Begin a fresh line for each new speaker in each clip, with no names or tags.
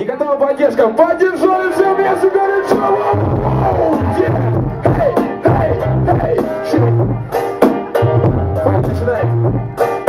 готовы поддержка. Поддержали все вместе, горячо! Эй, эй, эй! Файт начинается.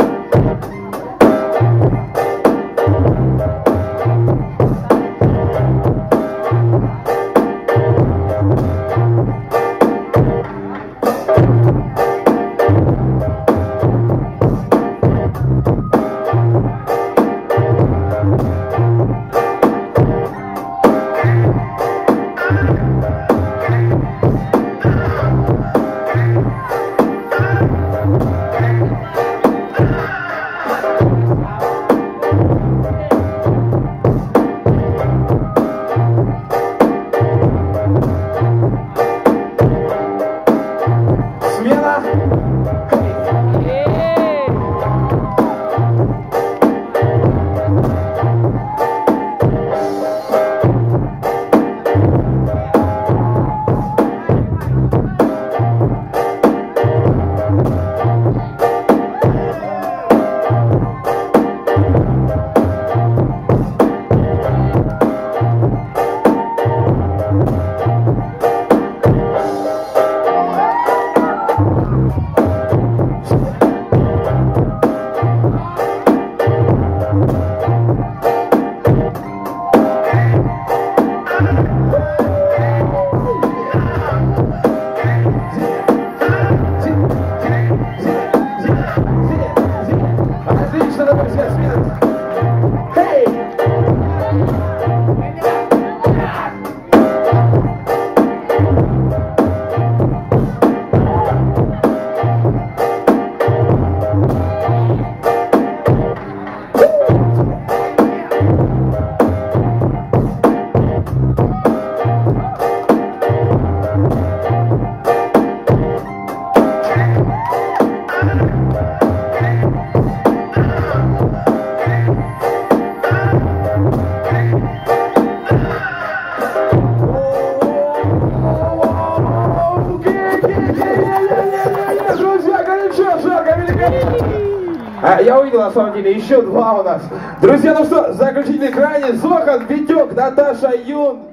Я увидел, на самом деле, еще два у нас. Друзья, ну что, заключительный крайний, Зохан, Витек, Наташа, Юн.